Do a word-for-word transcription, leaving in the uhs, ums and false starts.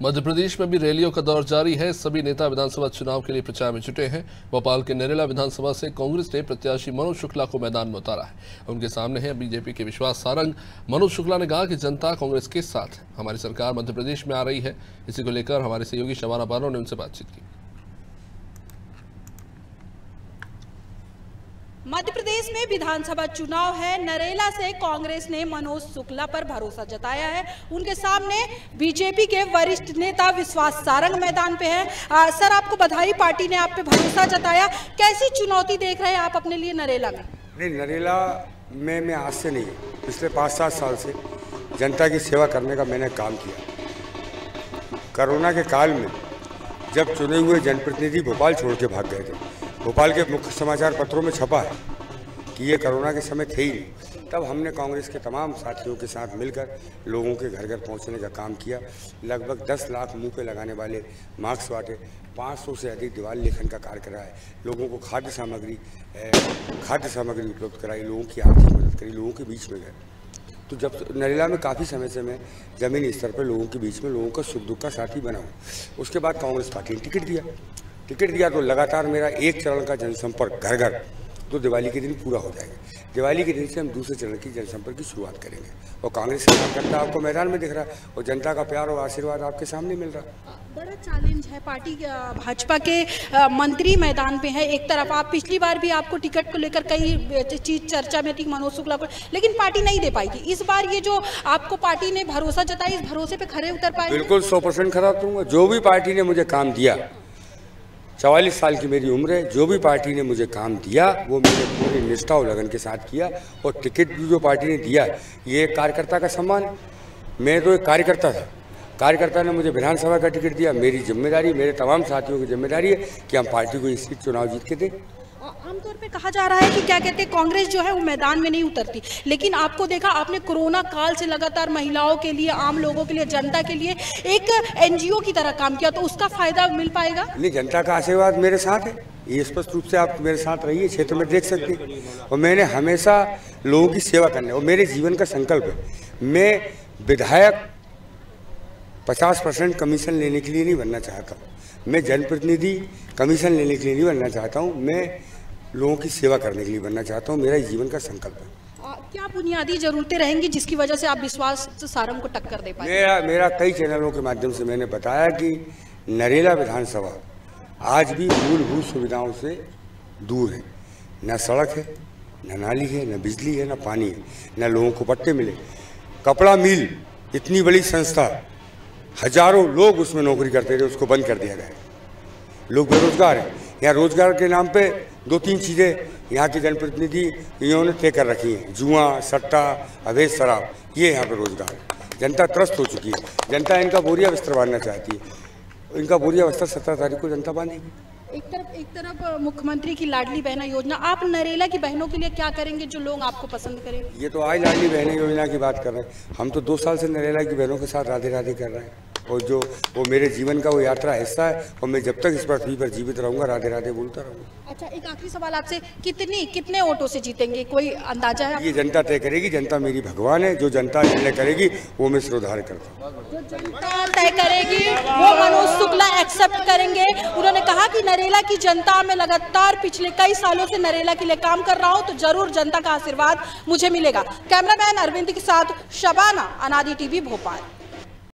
मध्य प्रदेश में भी रैलियों का दौर जारी है। सभी नेता विधानसभा चुनाव के लिए प्रचार में जुटे हैं। भोपाल के नरेला विधानसभा से कांग्रेस ने प्रत्याशी मनोज शुक्ला को मैदान में उतारा है। उनके सामने है बीजेपी के विश्वास सारंग। मनोज शुक्ला ने कहा कि जनता कांग्रेस के साथ है। हमारी सरकार मध्य प्रदेश में आ रही है। इसी को लेकर हमारे सहयोगी शबाना बानो ने उनसे बातचीत की। मध्य प्रदेश में विधानसभा चुनाव है। नरेला से कांग्रेस ने मनोज शुक्ला पर भरोसा जताया है। उनके सामने बीजेपी के वरिष्ठ नेता विश्वास सारंग मैदान पे हैं। आ, सर, आपको बधाई, पार्टी ने आप पे भरोसा जताया। कैसी चुनौती देख रहे हैं आप अपने लिए नरेला में? नहीं, नरेला में मैं आज से नहीं, पिछले पाँच सात साल से जनता की सेवा करने का मैंने काम किया। कोरोना के काल में जब चुने हुए जनप्रतिनिधि भोपाल छोड़ के भाग गए थे, भोपाल के मुख्य समाचार पत्रों में छपा है कि ये कोरोना के समय थे ही नहीं, तब हमने कांग्रेस के तमाम साथियों के साथ मिलकर लोगों के घर घर पहुंचने का काम किया। लगभग दस लाख मुंह पे लगाने वाले मास्क बांटे, पाँच सौ से अधिक दीवार लेखन का कार्य कराया, लोगों को खाद्य सामग्री खाद्य सामग्री उपलब्ध कराई, लोगों की आर्थिक मदद करी, लोगों के बीच में गए। तो जब नरेला में काफ़ी समय से मैं ज़मीनी स्तर पर लोगों के बीच में लोगों का सुख दुख का साथी बना हूँ। उसके बाद कांग्रेस पार्टी ने टिकट दिया टिकट दिया तो लगातार मेरा एक चरण का जनसंपर्क घर घर तो दिवाली के दिन पूरा हो जाएगा। दिवाली के दिन से हम दूसरे चरण की जनसंपर्क की शुरुआत करेंगे और कांग्रेस का कार्यकर्ता आपको मैदान में दिख रहा है और जनता का प्यार और आशीर्वाद आपके सामने मिल रहा है। बड़ा चैलेंज है। पार्टी भाजपा के मंत्री मैदान पे है। एक तरफ आप, पिछली बार भी आपको टिकट को लेकर कई चीज चर्चा में थी मनोज शुक्ला को, लेकिन पार्टी नहीं दे पाई थी। इस बार ये जो आपको पार्टी ने भरोसा जताया, इस भरोसे पे खरे उतर पाए? बिल्कुल सौ परसेंट खरा उतरूंगा। जो भी पार्टी ने मुझे काम दिया, चवालीस साल की मेरी उम्र है, जो भी पार्टी ने मुझे काम दिया वो मैंने पूरी निष्ठा और लगन के साथ किया। और टिकट भी जो पार्टी ने दिया, ये कार्यकर्ता का सम्मान है। मैं तो एक कार्यकर्ता था, कार्यकर्ता ने मुझे विधानसभा का टिकट दिया। मेरी जिम्मेदारी, मेरे तमाम साथियों की जिम्मेदारी है कि हम पार्टी को इस सीट चुनाव जीत के दें। आमतौर पे कहा जा रहा है कि क्या कहते हैं, कांग्रेस जो है वो मैदान में नहीं उतरती, लेकिन आपको देखा, आपने कोरोना काल से लगातार महिलाओं के लिए, आम लोगों के लिए, जनता के लिए एक एनजीओ की तरह काम किया, तो उसका फायदा मिल पाएगा? नहीं, जनता का आशीर्वाद मेरे साथ है, ये स्पष्ट रूप से आप मेरे साथ रहिए, क्षेत्र में देख सकते हैं। और मैंने हमेशा लोगों की सेवा करने, और मेरे जीवन का संकल्प है। मैं विधायक पचास परसेंट कमीशन लेने के लिए नहीं बनना चाहता हूँ, मैं जनप्रतिनिधि कमीशन लेने के लिए नहीं बनना चाहता हूँ, मैं लोगों की सेवा करने के लिए बनना चाहता हूँ। मेरा जीवन का संकल्प है। आ, क्या बुनियादी जरूरतें रहेंगी जिसकी वजह से आप विश्वास सारंग को टक्कर दे पाए? मेरा मेरा कई चैनलों के माध्यम से मैंने बताया कि नरेला विधानसभा आज भी मूलभूत सुविधाओं से दूर है। न सड़क है, न नाली है, न बिजली है, न पानी है, न लोगों को पट्टे मिले। कपड़ा मिल, इतनी बड़ी संस्था, हजारों लोग उसमें नौकरी करते थे, उसको बंद कर दिया गया। लोग बेरोजगार हैं। यहाँ रोजगार के नाम पे दो तीन चीज़ें यहाँ के जनप्रतिनिधि इन्होंने तय कर रखी हैं, जुआ, सट्टा, अवैध शराब, ये यहाँ पे रोजगार। जनता त्रस्त हो चुकी है। जनता इनका बोरिया बिस्तर बांधना चाहती है। इनका बोरिया बिस्तर सत्रह तारीख को जनता बांधेगी। एक तरफ एक तरफ मुख्यमंत्री की लाडली बहना योजना, आप नरेला की बहनों के लिए क्या करेंगे जो लोग आपको पसंद करें? ये तो आज लाडली बहना योजना की बात कर रहे हैं। हम तो दो साल से नरेला की बहनों के साथ राधे राधे कर रहे हैं, और जो वो मेरे जीवन का वो यात्रा हिस्सा है, और मैं जब तक इस पृथ्वी पर जीवित रहूंगा राधे राधे बोलता रहूंगा। अच्छा, एक आखिरी सवाल आपसे, कितनी कितने वोटों से जीतेंगे, कोई अंदाजा है? ये जनता तय करेगी। जनता मेरी भगवान है, जो जनता निर्णय करेगी वो मैं श्रद्धार करता हूँ। जो जनता तय करेगी वो मनोज शुक्ला एक्सेप्ट करेंगे। उन्होंने कहा कि नरेला की जनता में लगातार पिछले कई सालों से नरेला के लिए काम कर रहा हूँ, तो जरूर जनता का आशीर्वाद मुझे मिलेगा। कैमरामैन अरविंद के साथ शबाना, अनादि टीवी, भोपाल।